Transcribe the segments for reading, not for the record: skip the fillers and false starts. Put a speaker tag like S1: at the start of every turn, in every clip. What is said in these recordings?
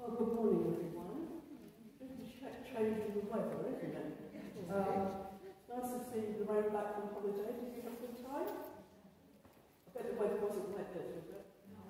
S1: Well, good morning, everyone. Changing the weather, isn't it? It's nice to see the rain back from holiday. Did you have a good time? I bet the weather wasn't like this, was it? No.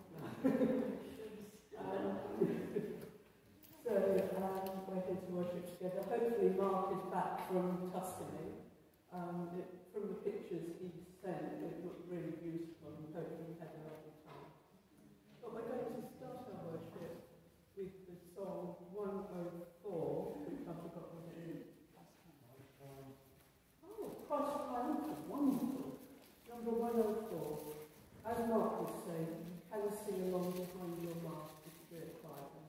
S1: We're here to worship together. Hopefully Mark is back from Tuscany. From the pictures he sent, it looked really beautiful, and hopefully he had a lovely time. But we're going to start our worship with the song 104, which I've forgotten what it is. Oh, Christ Triumphant, wonderful. Number 104. As Mark would say, you can sing along behind your mask if you do it quietly.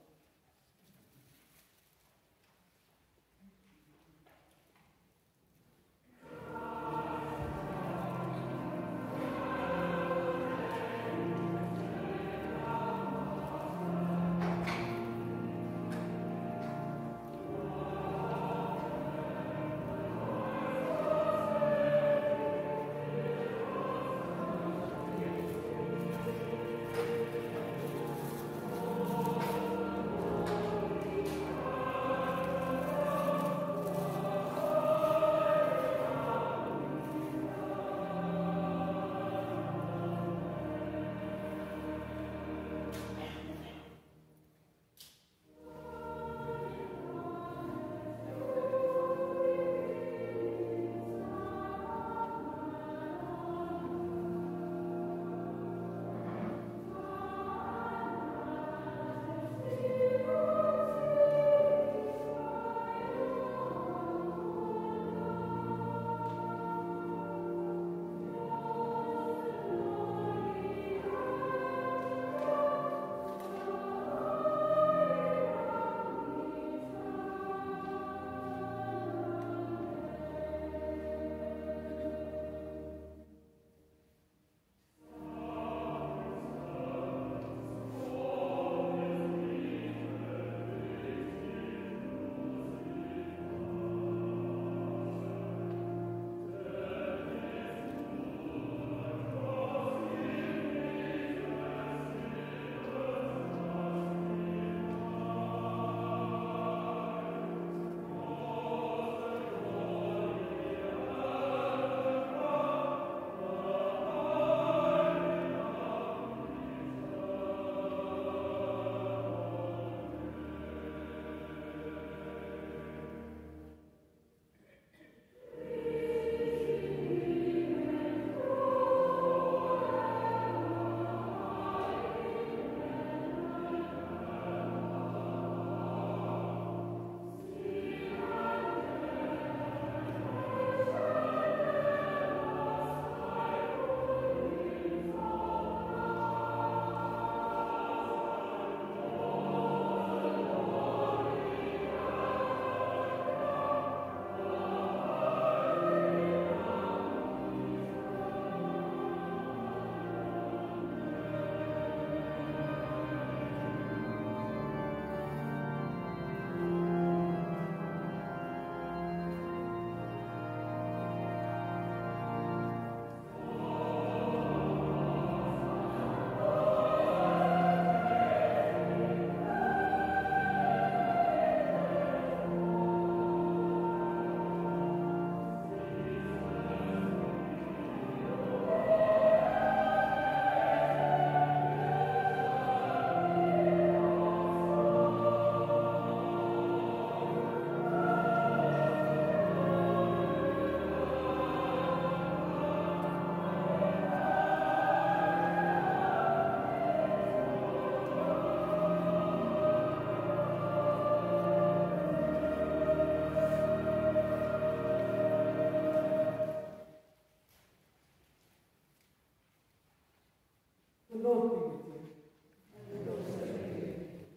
S1: The Lord be with you. And also with you.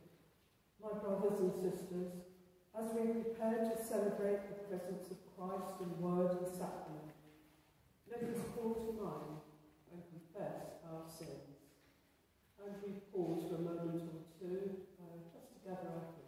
S1: My brothers and sisters, as we prepare to celebrate the presence of Christ in word and sacrament, let us call to mind and confess our sins. And we pause for a moment or two just to gather our thoughts.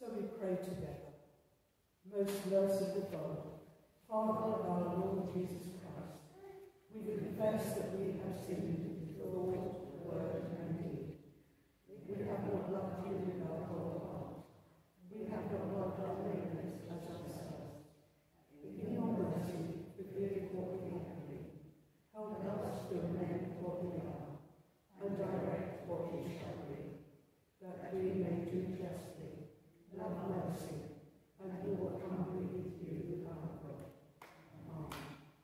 S1: So we pray together. Most merciful God, Father of our Lord Jesus Christ, we confess that we have sinned in thought, word, and deed. We have not loved you with our whole heart. We have not loved our neighbours as ourselves. In your mercy, forgive what we have been. Help us to amend what we are, and direct what we shall be, that we may do justly, love mercy, and walk humbly with you, our God. Amen.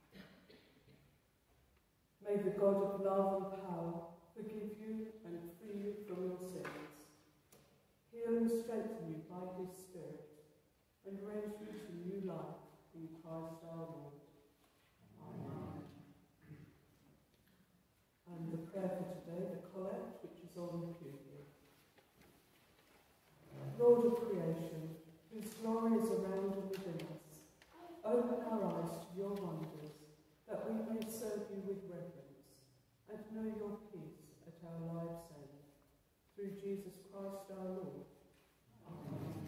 S1: May the God of love and power forgive you and free you from your sins, heal and strengthen you by his Spirit, and raise you to new life in Christ our Lord. Amen. And the prayer for today, the collect, which is on the pew here. Lord of creation, whose glory is around and within us, open our eyes to your wonders, that we may serve you with reverence, and know your peace at our lives' end. Through Jesus Christ our Lord. Amen.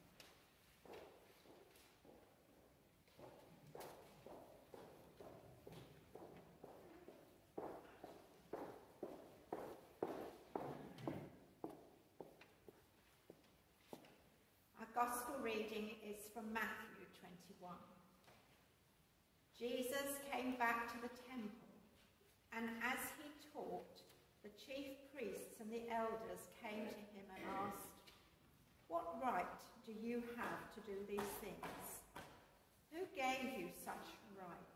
S2: Gospel reading is from Matthew 21. Jesus came back to the temple, and as he taught, the chief priests and the elders came to him and asked, "What right do you have to do these things? Who gave you such right?"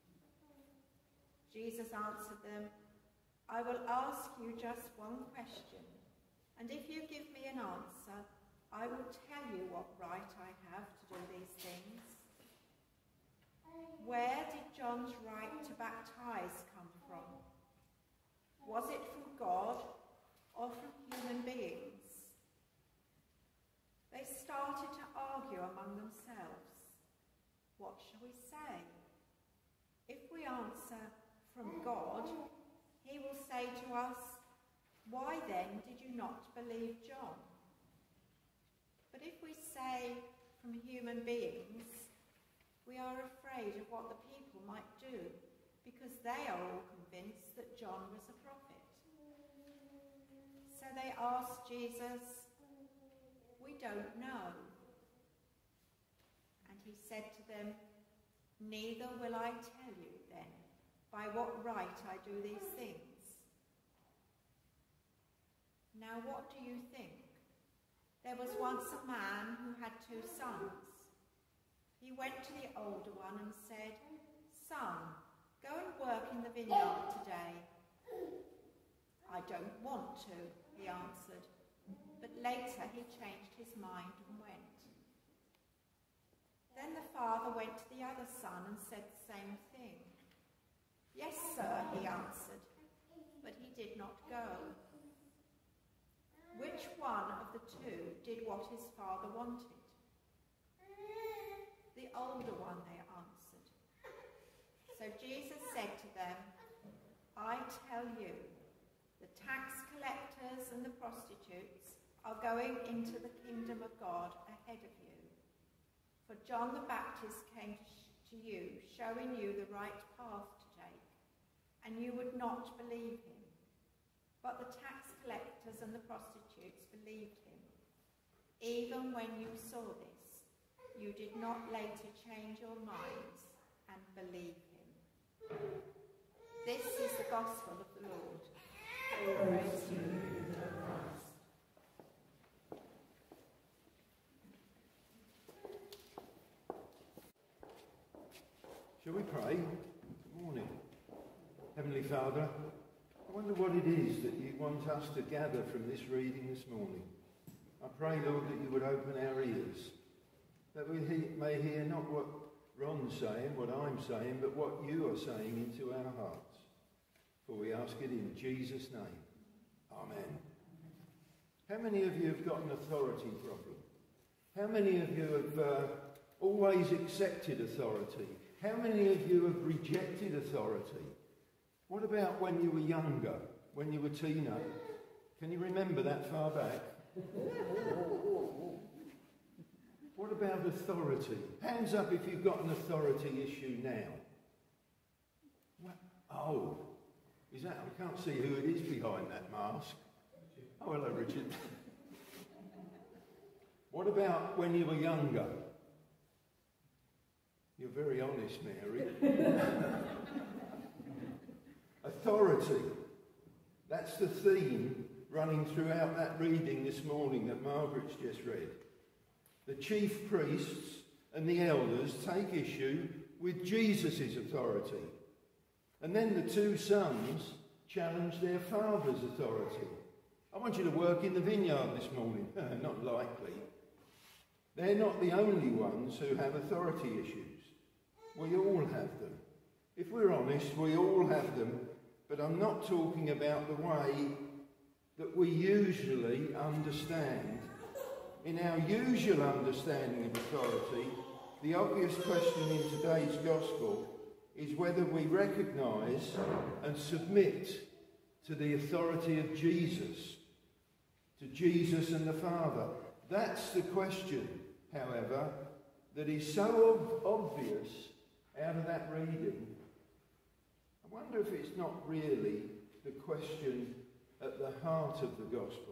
S2: Jesus answered them, "I will ask you just one question, and if you give me an answer, I will tell you what right I have to do these things. Where did John's right to baptize come from? Was it from God or from human beings?" They started to argue among themselves. "What shall we say? If we answer, 'From God,' he will say to us, 'Why then did you not believe John?' But if we say, 'From human beings,' we are afraid of what the people might do, because they are all convinced that John was a prophet." So they asked Jesus, "We don't know." And he said to them, "Neither will I tell you then by what right I do these things. Now what do you think? There was once a man who had 2 sons. He went to the older one and said, 'Son, go and work in the vineyard today.' 'I don't want to,' he answered. But later he changed his mind and went. Then the father went to the other son and said the same thing. 'Yes, sir,' he answered, but he did not go. Which one of the 2 did what his father wanted?' 'The older one,' they answered. So Jesus said to them, 'I tell you, the tax collectors and the prostitutes are going into the kingdom of God ahead of you. For John the Baptist came to you, showing you the right path to take, and you would not believe him. But the tax collectors and the prostitutes believed him. Even when you saw this, you did not later change your minds and believe him.'" This is the gospel of the Lord. Praise to you, Christ.
S3: Shall we pray? Good morning. Heavenly Father, I wonder what it is that you want us to gather from this reading this morning. I pray, Lord, that you would open our ears, that we may hear not what Ron's saying, what I'm saying, but what you are saying into our hearts. For we ask it in Jesus' name. Amen. How many of you have got an authority problem? How many of you have always accepted authority? How many of you have rejected authority? What about when you were younger, when you were teenagers? Can you remember that far back? What about authority? Hands up if you've got an authority issue now. What? Oh, is that? I can't see who it is behind that mask. Oh, hello, Richard. What about when you were younger? You're very honest, Mary. Authority. That's the theme running throughout that reading this morning that Margaret's just read. The chief priests and the elders take issue with Jesus' authority. And then the two sons challenge their father's authority. I want you to work in the vineyard this morning. Not likely. They're not the only ones who have authority issues. We all have them. If we're honest, we all have them, but I'm not talking about the way that we usually understand. In our usual understanding of authority, the obvious question in today's gospel is whether we recognise and submit to the authority of Jesus, to Jesus and the Father. That's the question, however, that is so obvious out of that reading. I wonder if it's not really the question at the heart of the gospel.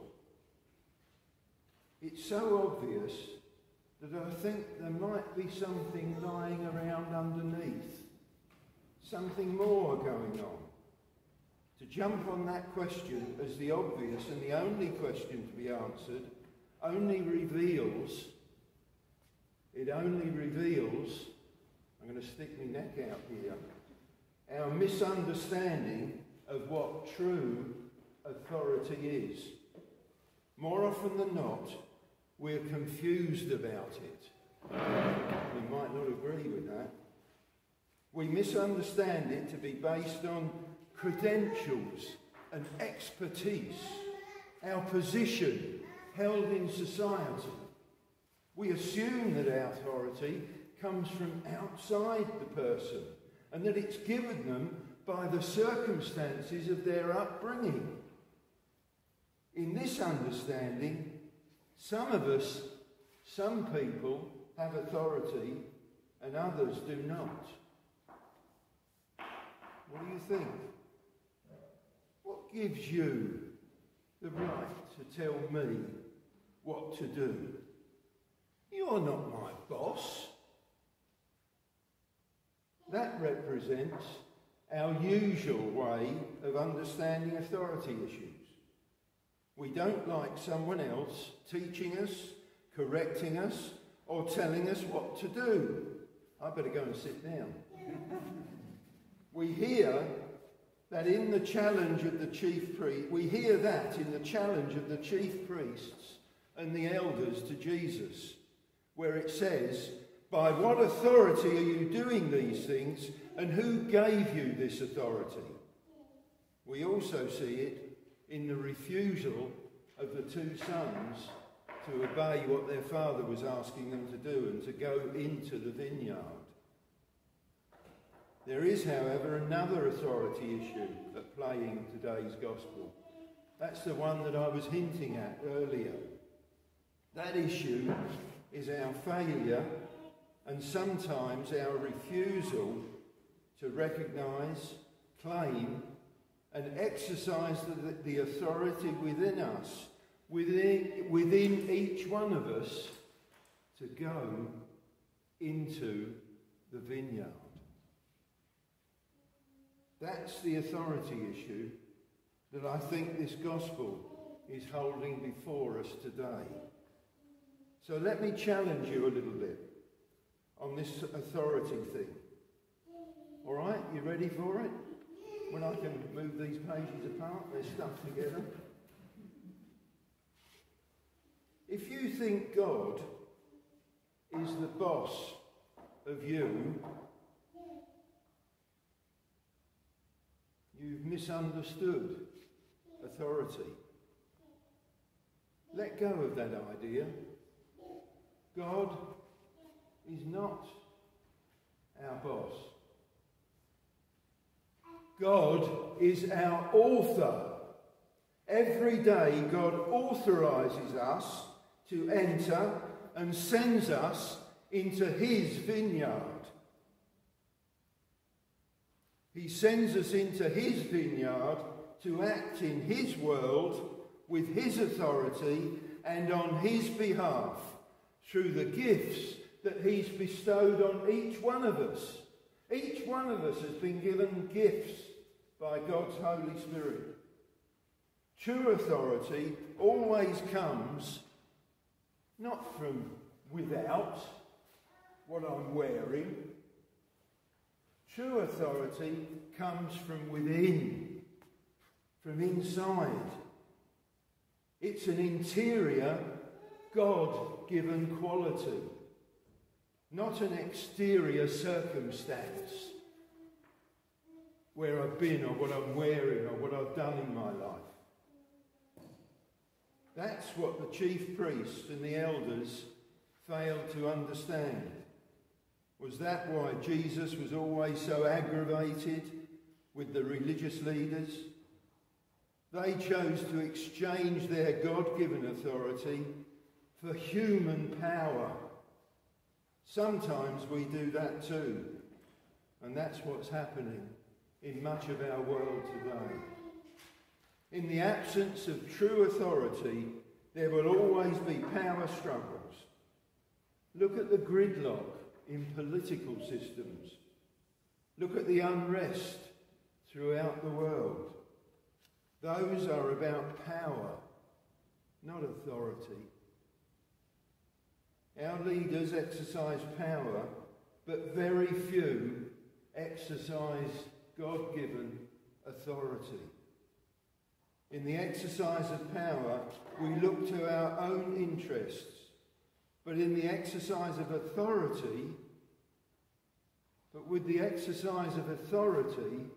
S3: It's so obvious that I think there might be something lying around underneath, something more going on. To jump on that question as the obvious and the only question to be answered only reveals, I'm going to stick my neck out here, our misunderstanding of what true authority is. More often than not, we're confused about it. We might not agree with that. We misunderstand it to be based on credentials and expertise, our position held in society. We assume that our authority comes from outside the person and that it's given them by the circumstances of their upbringing. In this understanding, some people have authority and others do not. What do you think? What gives you the right to tell me what to do? You're not my boss. That represents our usual way of understanding authority issues. We don't like someone else teaching us, correcting us, or telling us what to do. I better go and sit down. We hear that in the challenge of the chief priest, and the elders to Jesus, where it says, "By what authority are you doing these things, and who gave you this authority?" We also see it in the refusal of the two sons to obey what their father was asking them to do and to go into the vineyard. There is, however, another authority issue at play in today's gospel. That's the one that I was hinting at earlier. That issue is our failure and sometimes our refusal to recognise, claim and exercise the authority within us, within each one of us, to go into the vineyard. That's the authority issue that I think this gospel is holding before us today. So let me challenge you a little bit on this authority thing. All right, you ready for it? When I can move these pages apart, they're stuck together. If you think God is the boss of you, you've misunderstood authority. Let go of that idea. God is not our boss. God is our author. Every day God authorises us to enter and sends us into his vineyard. He sends us into his vineyard to act in his world with his authority and on his behalf through the gifts that he's bestowed on each one of us. Each one of us has been given gifts by God's Holy Spirit. True authority always comes not from without, what I'm wearing. True authority comes from within, from inside. It's an interior, God-given quality, not an exterior circumstance where I've been or what I'm wearing or what I've done in my life. That's what the chief priests and the elders failed to understand. Was that why Jesus was always so aggravated with the religious leaders? They chose to exchange their God-given authority for human power. Sometimes we do that too, and that's what's happening in much of our world today. In the absence of true authority, there will always be power struggles. Look at the gridlock in political systems. Look at the unrest throughout the world. Those are about power, not authority. Our leaders exercise power, but very few exercise God-given authority. In the exercise of power, we look to our own interests. But in the exercise of authority, with the exercise of authority,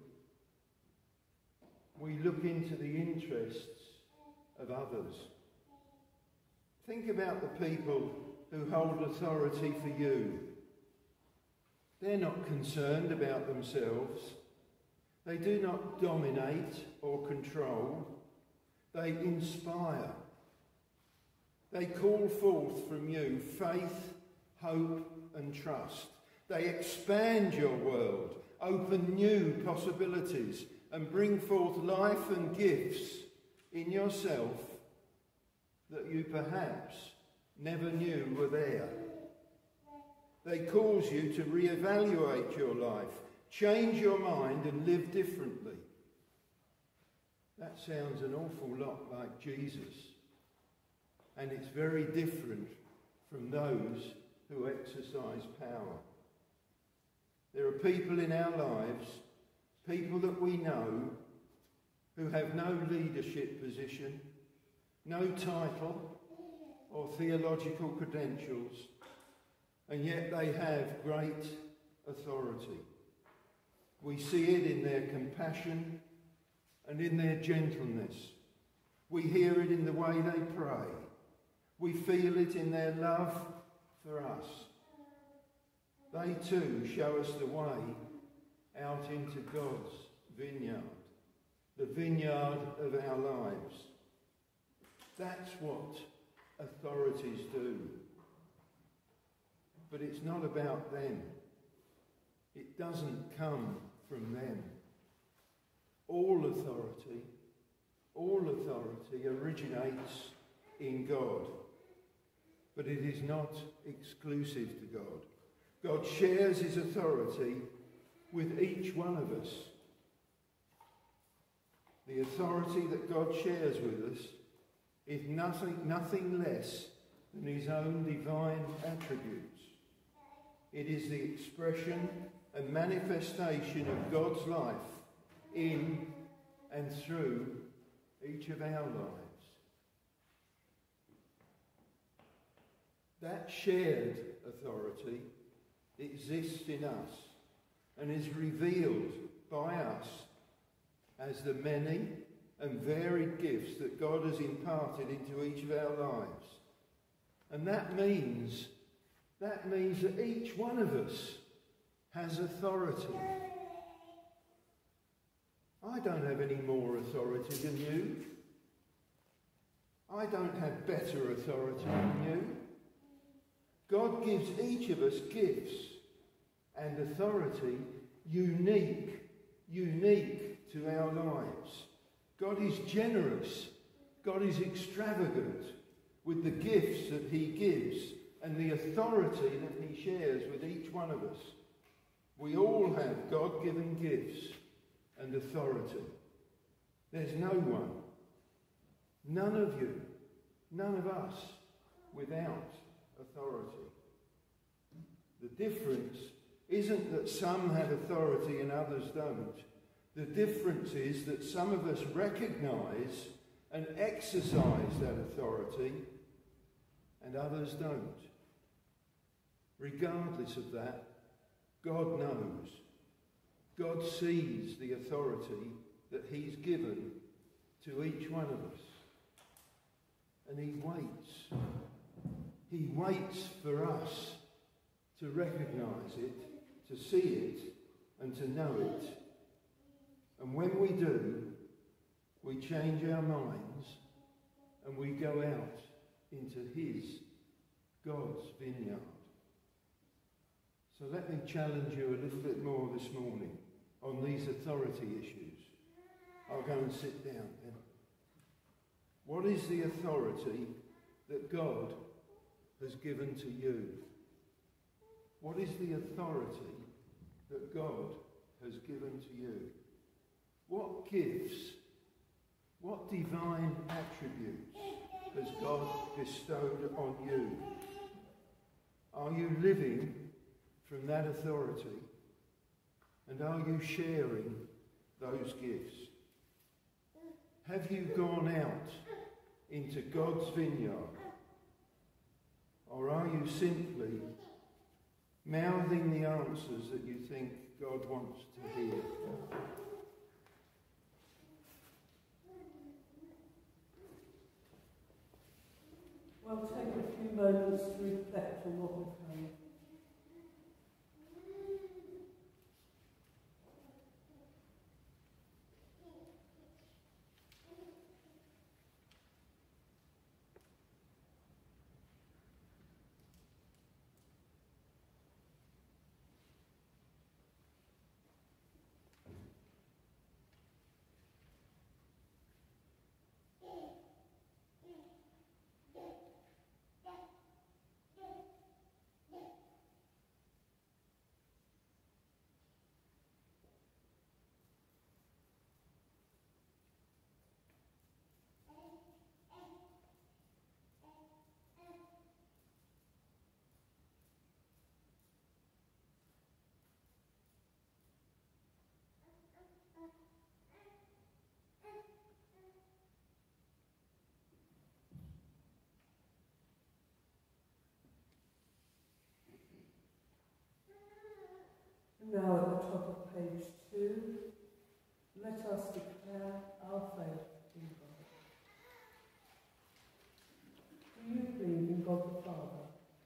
S3: we look into the interests of others. Think about the people who hold authority for you. They're not concerned about themselves. They do not dominate or control. They inspire. They call forth from you faith, hope and trust. They expand your world, open new possibilities and bring forth life and gifts in yourself that you perhaps never knew were there. They cause you to reevaluate your life, change your mind and live differently. That sounds an awful lot like Jesus. And it's very different from those who exercise power. There are people in our lives, people that we know, who have no leadership position, no title or theological credentials, and yet they have great authority. We see it in their compassion and in their gentleness. We hear it in the way they pray. We feel it in their love for us. They too show us the way out into God's vineyard, the vineyard of our lives. That's what authorities do. But it's not about them. It doesn't come from them. All authority originates in God. But it is not exclusive to God. God shares his authority with each one of us. The authority that God shares with us is nothing less than his own divine attributes. It is the expression and manifestation of God's life in and through each of our lives. That shared authority exists in us and is revealed by us as the many and varied gifts that God has imparted into each of our lives. And that means that each one of us has authority. I don't have any more authority than you. I don't have better authority than you. God gives each of us gifts and authority unique to our lives. God is generous. God is extravagant with the gifts that he gives and the authority that he shares with each one of us. We all have God-given gifts and authority. There's no one, none of you, none of us, without authority. The difference isn't that some have authority and others don't. The difference is that some of us recognise and exercise that authority and others don't. Regardless of that, God knows. God sees the authority that he's given to each one of us. And he waits. He waits for us to recognise it, to see it, and to know it. And when we do, we change our minds and we go out into his, God's vineyard. So let me challenge you a little bit more this morning on these authority issues. I'll go and sit down then. What is the authority that God has given to you? What is the authority that God has given to you? What gifts, what divine attributes has God bestowed on you? Are you living from that authority? And are you sharing those gifts? Have you gone out into God's vineyard? Or are you simply mouthing the answers that you think God wants to hear?
S1: Well, take a few moments to reflect on what we've heard. Now at the top of page 2, let us declare our faith in God. Do you believe in God the Father?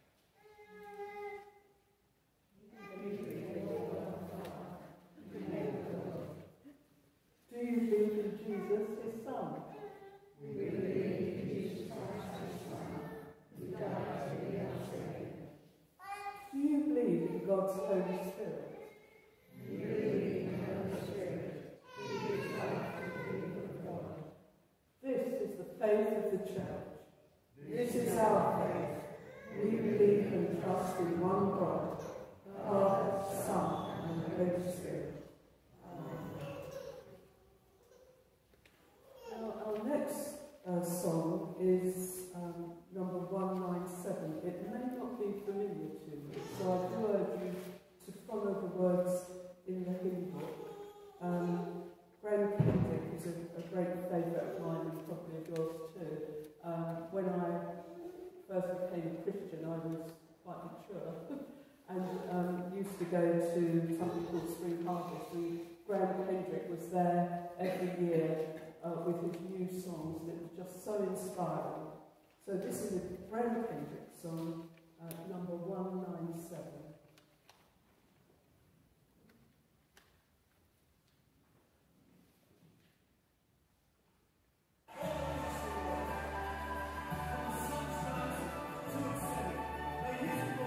S1: Do you believe in Jesus, his Son? We believe in Jesus Christ, his Son, who died to be our Saviour. Do you believe in God's Holy Spirit? We believe in the Holy Spirit, who gives life to the people of God. This is the faith of the Church. This is our faith. We believe and trust in one God, the Father, Son, and the Holy Spirit. Our next song is number 197. It may not be familiar to you, so I do urge you to follow the words in the hymn book. Graham Kendrick is a great favourite of mine and probably of yours too. When I first became a Christian, I was quite mature and used to go to something called Spring Harvest, and Graham Kendrick was there every year with his new songs, and it was just so inspiring. So this is a Graham Kendrick song, number 197. Thank you.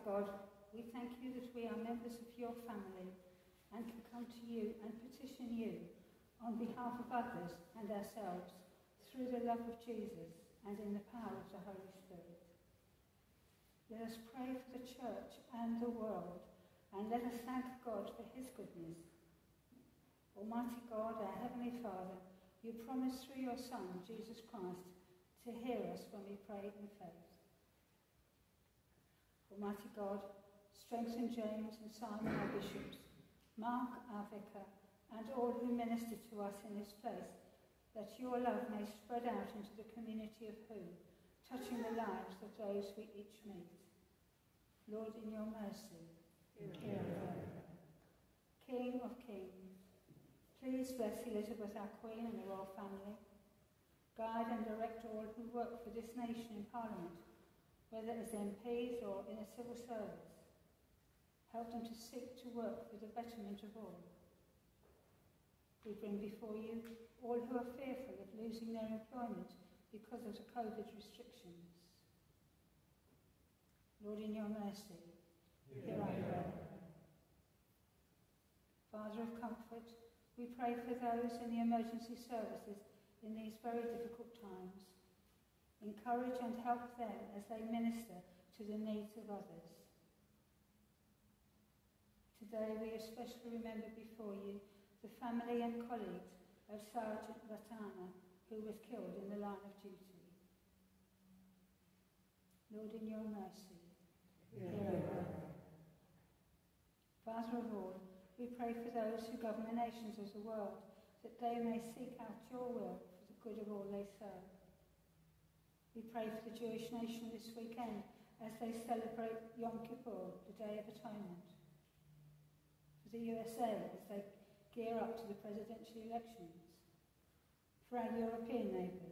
S4: God, we thank you that we are members of your family and can come to you and petition you on behalf of others and ourselves through the love of Jesus and in the power of the Holy Spirit. Let us pray for the church and the world, and let us thank God for his goodness. Almighty God, our Heavenly Father, you promised through your Son, Jesus Christ, to hear us when we pray in faith. Almighty God, strengthen James and Simon, our bishops, Mark, our vicar, and all who minister to us in this place, that your love may spread out into the community of whom, touching the lives of those we each meet. Lord, in your mercy, hear our prayer. King of kings, please bless Elizabeth, our Queen, and the royal family. Guide and direct all who work for this nation in Parliament, whether as MPs or in a civil service. Help them to seek to work for the betterment of all. We bring before you all who are fearful of losing their employment because of the COVID restrictions. Lord, in your mercy, hear our prayer. Father of comfort, we pray for those in the emergency services in these very difficult times. Encourage and help them as they minister to the needs of others. Today we especially remember before you the family and colleagues of Sergeant Ratana, who was killed in the line of duty. Lord, in your mercy, hear our prayer. Father of all, we pray for those who govern the nations of the world, that they may seek out your will for the good of all they serve. We pray for the Jewish nation this weekend as they celebrate Yom Kippur, the Day of Atonement. For the USA as they gear up to the presidential elections. For our European neighbours.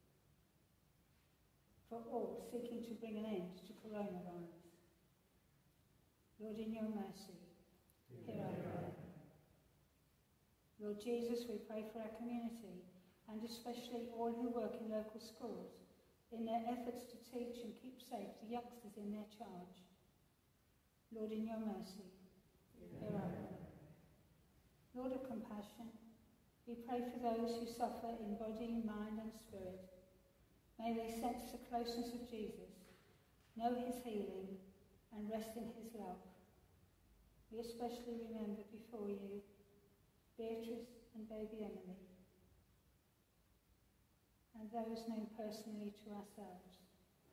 S4: For all seeking to bring an end to coronavirus. Lord, in your mercy, hear our prayer. Lord Jesus, we pray for our community, and especially all who work in local schools, in their efforts to teach and keep safe the youngsters in their charge. Lord, in your mercy, hear our prayer. Lord of compassion, we pray for those who suffer in body, mind and spirit. May they sense the closeness of Jesus, know his healing and rest in his love. We especially remember before you Beatrice and baby Emily, and those known personally to ourselves.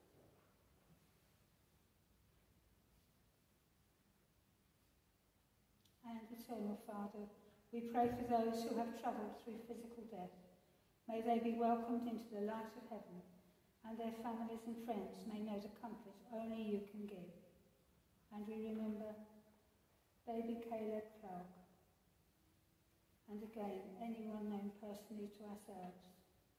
S4: And Eternal Father, we pray for those who have travelled through physical death. May they be welcomed into the light of heaven, and their families and friends may know the comfort only you can give. And we remember baby Caleb Clark, and again anyone known personally to ourselves.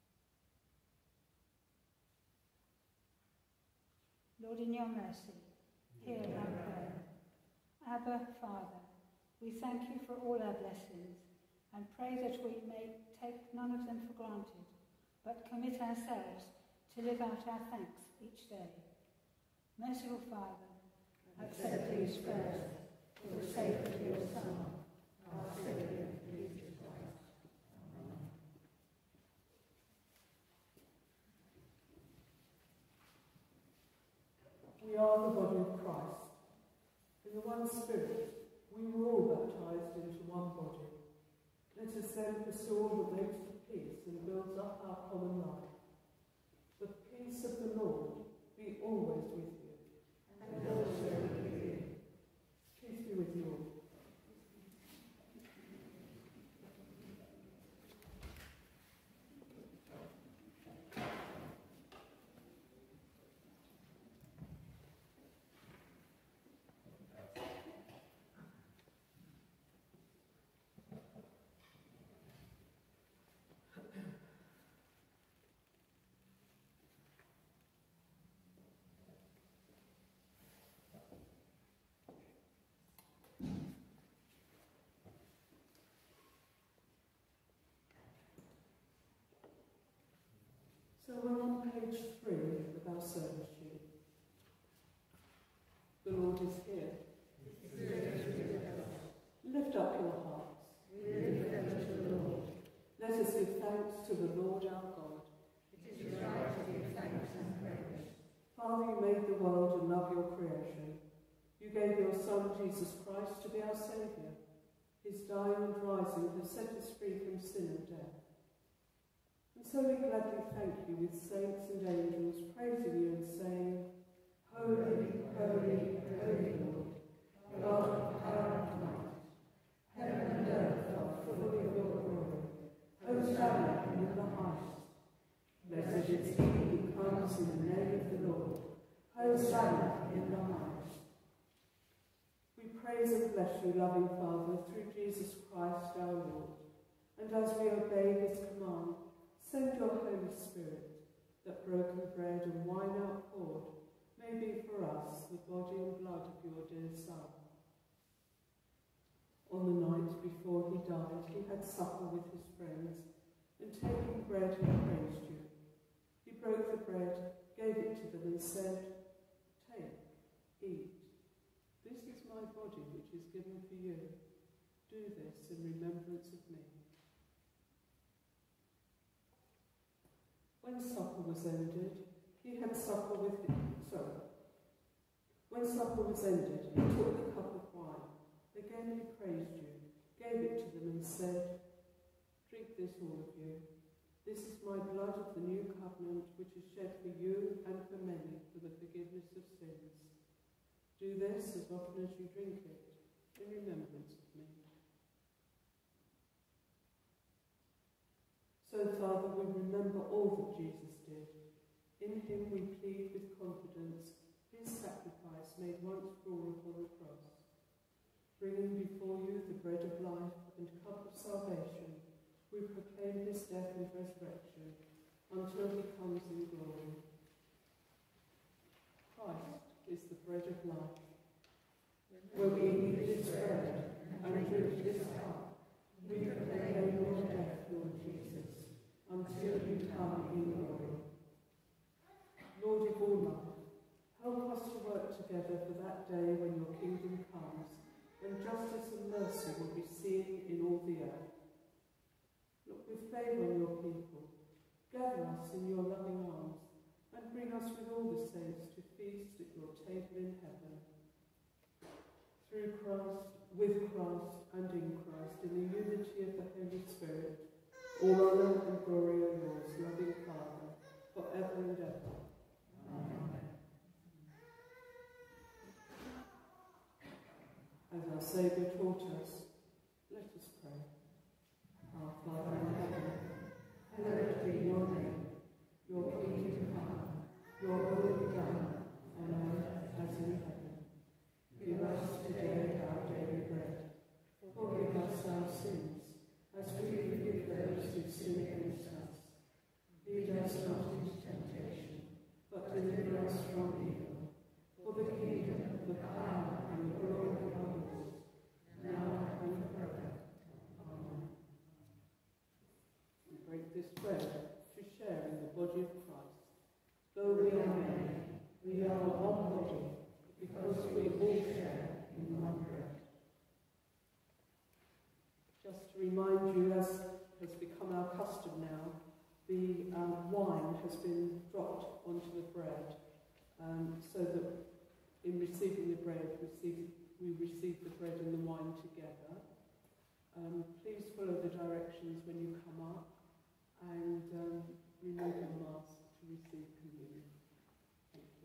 S4: Lord, in your mercy, hear our prayer. Abba, Father, we thank you for all our blessings and pray that we may take none of them for granted, but commit ourselves to live out our thanks each day. Merciful Father, accept these prayers for the sake of your Son, our Saviour, Jesus Christ. Amen.
S1: We are the body of Christ. In the one Spirit, we were all baptized into one body. Let us then pursue all that makes for peace and builds up our common life. The peace of the Lord be always with you. And also with you. Peace be with you all. us give thanks to the Lord our God.
S4: It is right to give thanks and praise.
S1: Father, you made the world and love your creation. You gave your Son, Jesus Christ, to be our Saviour. His dying and rising has set us free from sin and death. And so we gladly thank you with saints and angels, praising you and saying, Holy, holy, holy Lord, God of power and might, heaven and earth are full of your glory. Hosanna in the highest. Blessed is he who comes in the name of the Lord. Hosanna in the highest. We praise and bless you, loving Father, through Jesus Christ our Lord. And as we obey his command, send your Holy Spirit, that broken bread and wine outpoured may be for us the body and blood of your dear Son. On the night before he died, he had supper with his friends, and taking bread, he praised you. He broke the bread, gave it to them, and said, Take, eat. This is my body, which is given for you. Do this in remembrance of me. When supper was ended, he took the cup of wine. Again he praised you, gave it to them, and said, Drink this, all of you. This is my blood of the new covenant, which is shed for you and for many for the forgiveness of sins. Do this as often as you drink it, in remembrance of me. So, Father, we remember all that Jesus did. In him we plead with confidence his sacrifice made once for all upon the cross. Bringing before you the bread of life and cup of salvation, we proclaim his death and resurrection until he comes in glory. Christ is the bread of life. When we eat this bread and drink this cup, we proclaim your death, Lord Jesus, until you come in glory. Lord of all life, help us to work together for that day when your kingdom comes, when justice and mercy will be seen in all the earth. Look with favour on your people, gather us in your loving arms, and bring us with all the saints to feast at your table in heaven. Through Christ, with Christ, and in Christ, in the unity of the Holy Spirit, all honour and glory are yours, loving Father, for ever and ever. Amen. As our Saviour taught us, let us pray. Our Father in heaven, hallowed be your name. Your kingdom come, your will be done, on earth as in heaven. Give us today our daily bread. Forgive us our sins, as we forgive those who sin against us. Lead us not into temptation, but deliver us from evil. For the kingdom, the power, and the glory are yours, now and forever. Amen. We break this bread to share in the body of Christ. Though we are many, we are one body, because we all share in one bread. Just to remind you, as has become our custom now, the wine has been dropped onto the bread, so that in receiving the bread, we receive the bread and the wine together. Please follow the directions when you come up, and remove your mask to receive communion. Thank you.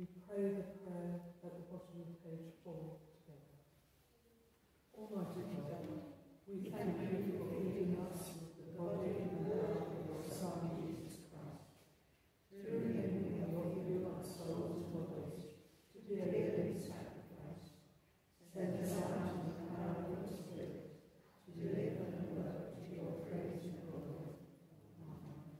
S1: we pray the prayer at the bottom of page 4 together. Almighty God, we thank you for feeding us with the body and blood of your Son, Jesus Christ. Through him we offer you our souls and bodies to be a living sacrifice. Send us out in the power of your Spirit to live and work to your praise and glory. Amen.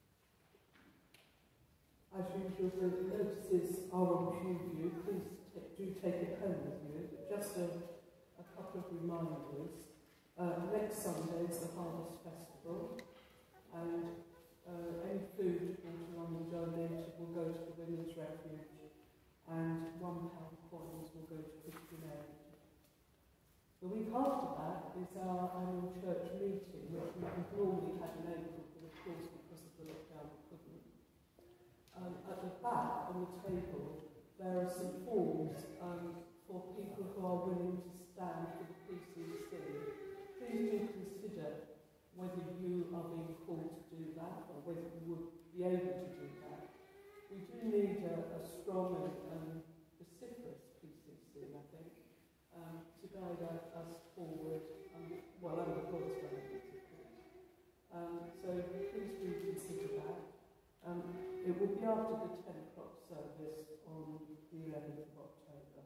S1: As usual, the notices are on PewView. Please do take it home with you. Just a couple of reminders. Next Sunday is the Harvest Festival, and any food brought along and donated will go to the Women's Refuge, and £1 coins will go to Christian Aid. The week after that is our annual church meeting, which we have normally had in April, but of course because of the lockdown we couldn't. At the back on the table there are some forms for people who are willing to stand for the PCC. Please do consider whether you are being called to do that or whether you would be able to do that. We do need a strong and vociferous PCC, I think, to guide us forward, well, and the God's way, so please do consider that. It will be after the 10 o'clock service on the 11th of October.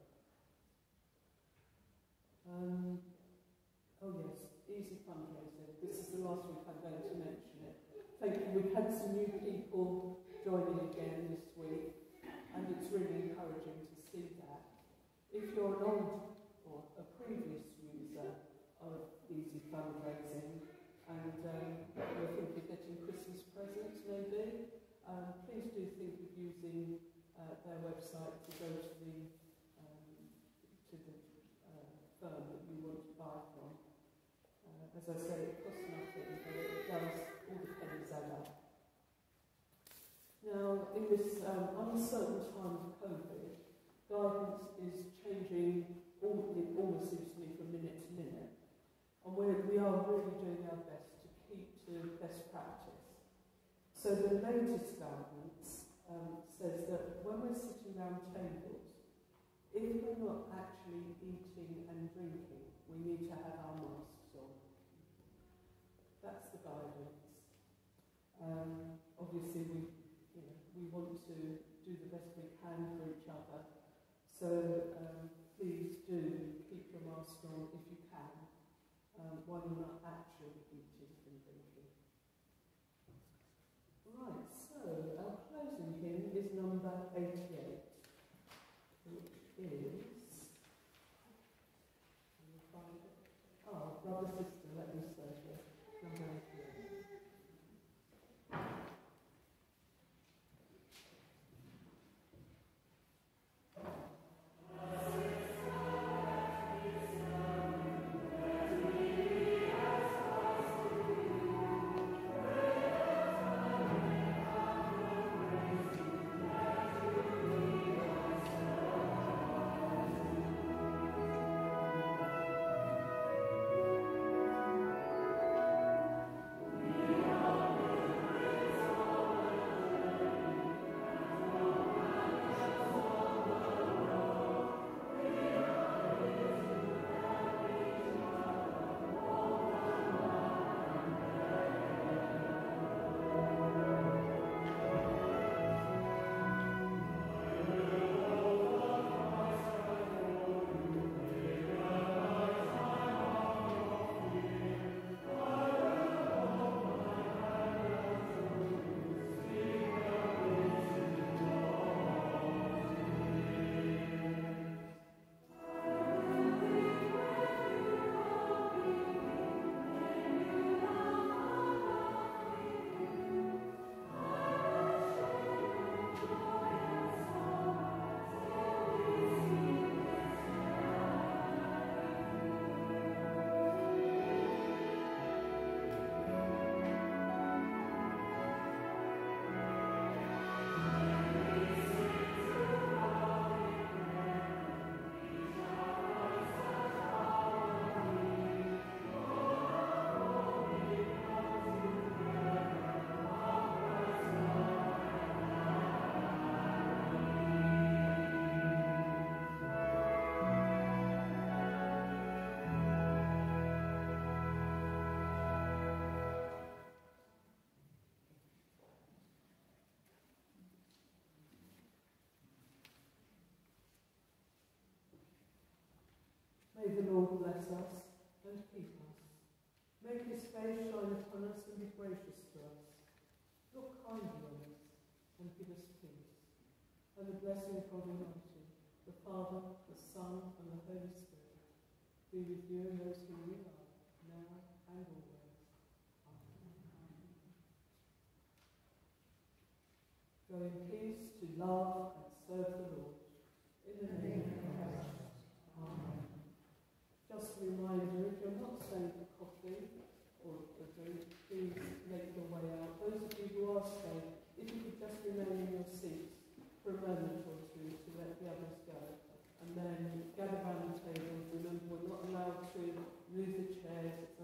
S1: Oh yes, easy fundraising. This is the last week I'm going to mention it. Thank you. We've had some new people joining again this week, and it's really encouraging to see that. If you're an old or a previous user of Easy Fundraising and you're thinking of getting Christmas presents maybe, please do think of using their website to go to the firm that you want to buy from. As I say, it costs nothing, but it does, all the pennies add up. Now, in this uncertain time of COVID, guidance is changing, it almost seems to me, from minute to minute. And we are really doing our best to keep to best practice. So the latest guidance says that when we're sitting around tables, if we're not actually eating and drinking, we need to have our masks on. That's the guidance. Obviously, we want to do the best we can for each other. So please do keep your mask on if you can, while you're not actually eating and drinking. Right, so our closing hymn is number 88, which is, brother, sister, let me say it, number 88.
S5: Thank you.
S1: the Lord bless us and keep us. Make his face shine upon us and be gracious to us. Look kindly on us and give us peace. And the blessing of God Almighty, the Father, the Son, and the Holy Spirit, be with you and those whom you love, now and always. Amen. Go in peace to love and serve the Lord. In the name of Christ. Amen. Just a reminder, if you're not staying for coffee or a drink, please make your way out. Those of you who are staying, if you could just remain in your seats for a moment or two to let the others go. And then gather around the tables. Remember, we're not allowed to move the chairs,